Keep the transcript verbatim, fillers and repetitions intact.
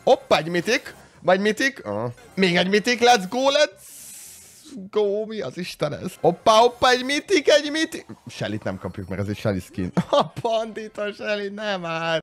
Hoppá, egy mitik. Vagy mitik. Uh. Még egy mitik, let's go, let's go. Mi az Isten ez? Hoppá, hoppá, egy mitik, egy mitik. Shellyt nem kapjuk, mert ez egy Shelly skin. A bandita Shelly, nem már.